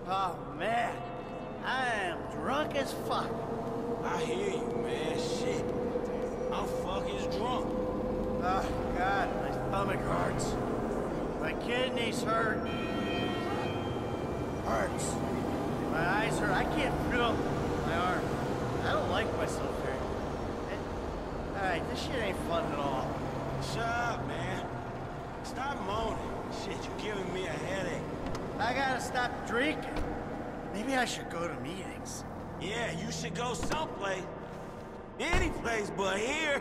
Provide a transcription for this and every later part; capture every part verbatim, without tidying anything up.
Oh, man. I am drunk as fuck. I hear you, man. Shit. I'm fucking drunk. Oh, God, my stomach hurts. My kidneys hurt. Hurts. My eyes hurt. I can't feel my arm. I don't like myself here. All right, this shit ain't fun at all. Shut up, man. Stop moaning. Shit, you're giving me a headache. I gotta stop drinking. Maybe I should go to meetings. Yeah, you should go someplace. Any place but here.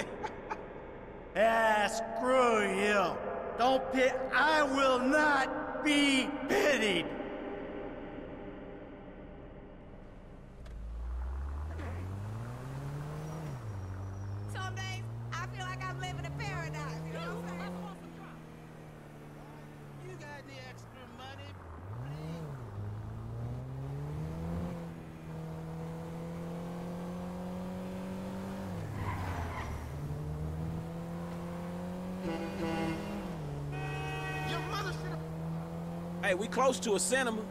Ah, screw you. Don't pit. I will not be pitied. Some days, I feel like I'm living in paradise, you know what I'm saying? You got the extra money? Your mother should have... Hey, we close to a cinema.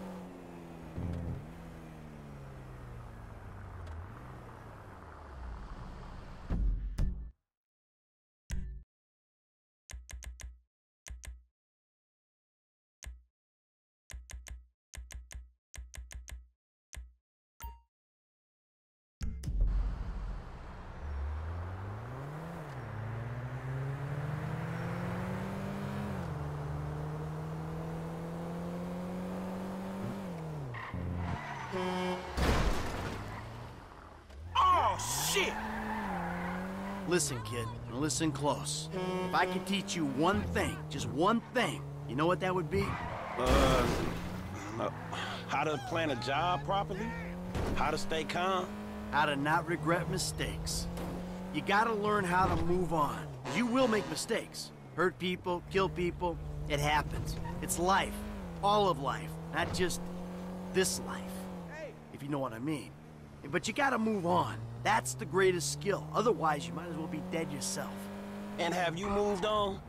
Oh, shit! Listen, kid, and listen close. If I could teach you one thing, just one thing, you know what that would be? Uh, uh, how to plan a job properly? How to stay calm? How to not regret mistakes. You gotta learn how to move on. You will make mistakes. Hurt people, kill people. It happens. It's life. All of life. Not just this life. If you know what I mean. But you gotta move on. That's the greatest skill. Otherwise, you might as well be dead yourself. And have you moved on?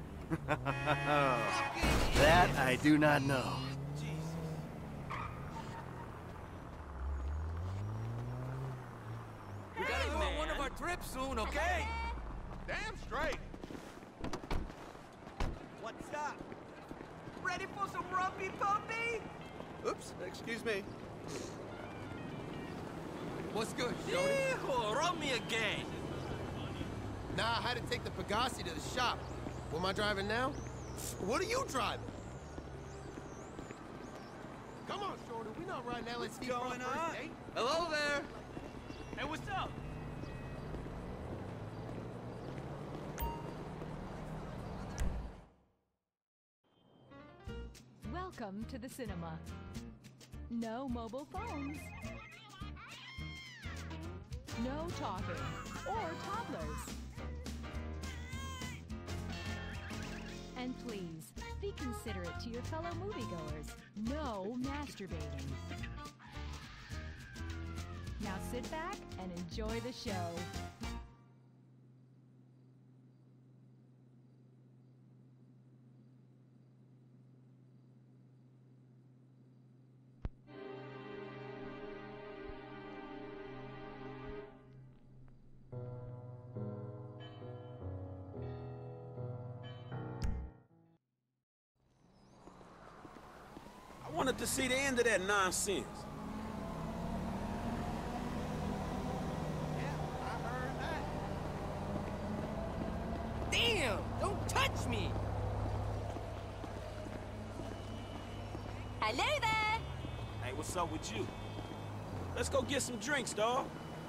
That I do not know. We gotta go on one of our trips soon, okay? Damn straight. What's up? Ready for some rumpy puppy? Oops, excuse me. What's good, Shorty? Yeehaw, run me again. Nah, I had to take the Pegasi to the shop. What am I driving now? What are you driving? Come on, Shorty. We not riding L S D What's for our going first on? date. Hello there. Hey, what's up? Welcome to the cinema. No mobile phones. No talking or toddlers. And please, be considerate to your fellow moviegoers. No masturbating. Now sit back and enjoy the show. I wanted to see the end of that nonsense. Yeah, I heard that. Damn! Don't touch me! Hello there! Hey, what's up with you? Let's go get some drinks, dawg.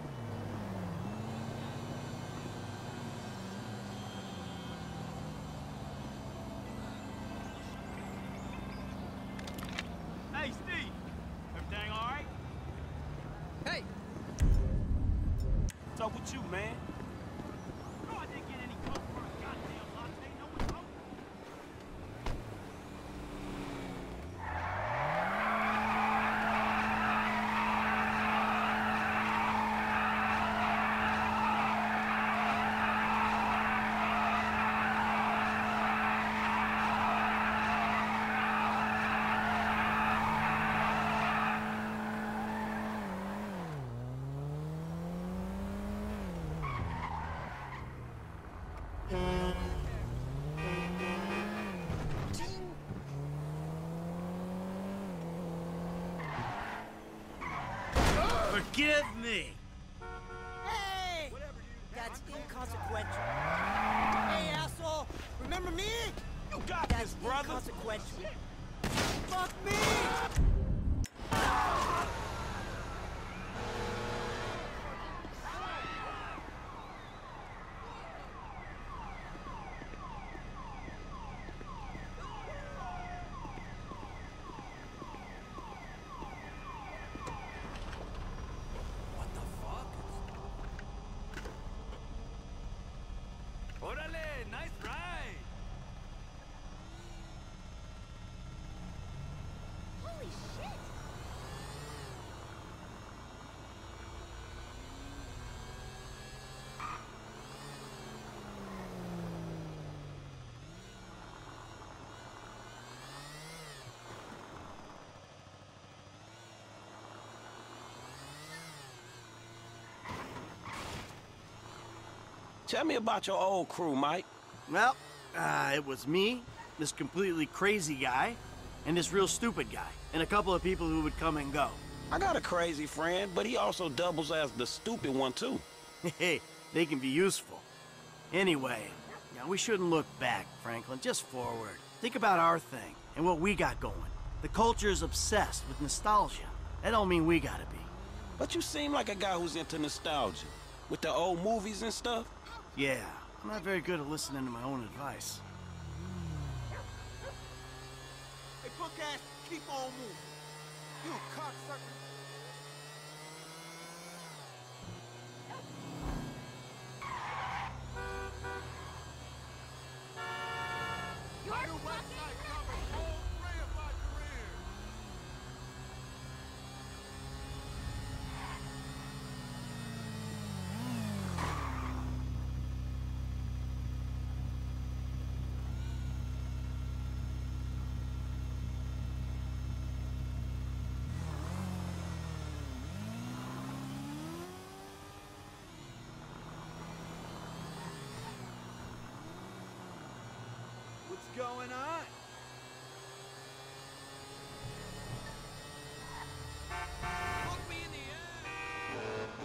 Hey, Steve! Everything all right? Hey! What's up with you, man? No, I didn't get any coke for a goddamn latte. No one told me. Forgive me. Hey! That's inconsequential. Hey, asshole! Remember me? You got That's this, brother. inconsequential. Fuck me! Orale, nice ride. Holy shit! Tell me about your old crew, Mike. Well, uh, it was me, this completely crazy guy, and this real stupid guy, and a couple of people who would come and go. I got a crazy friend, but he also doubles as the stupid one, too. Hey, they can be useful. Anyway, now we shouldn't look back, Franklin, just forward. Think about our thing and what we got going. The culture is obsessed with nostalgia. That don't mean we gotta be. But you seem like a guy who's into nostalgia. With the old movies and stuff. Yeah, I'm not very good at listening to my own advice. Hey, book ass, keep on moving. You cocksucker. You're fucking What's going on? Fuck me in the ass.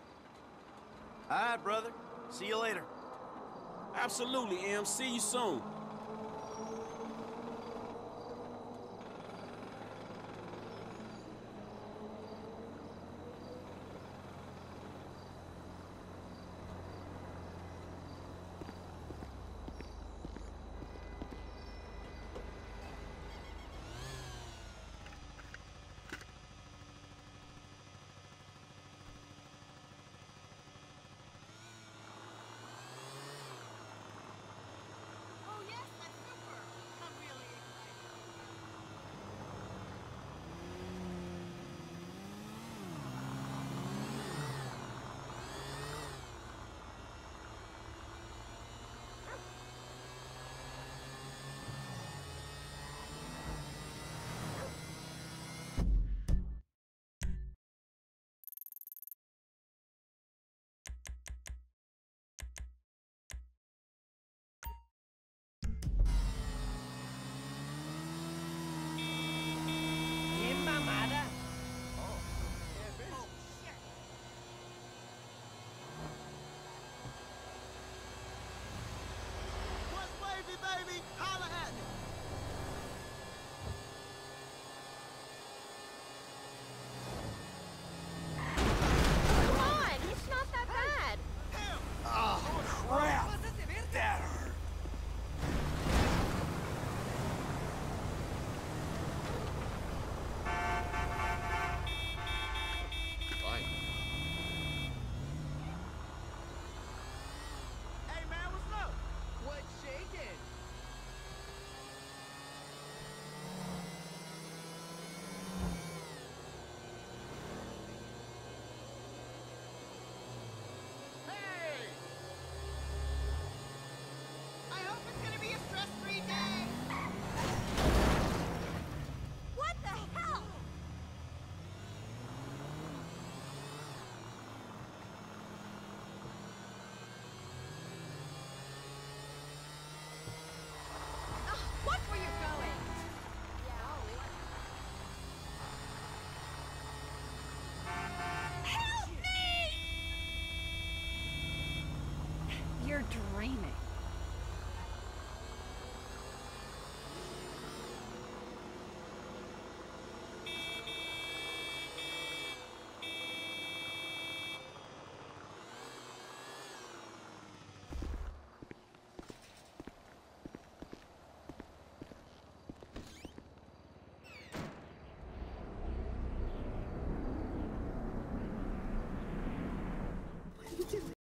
All right, brother. See you later. Absolutely, Em. See you soon.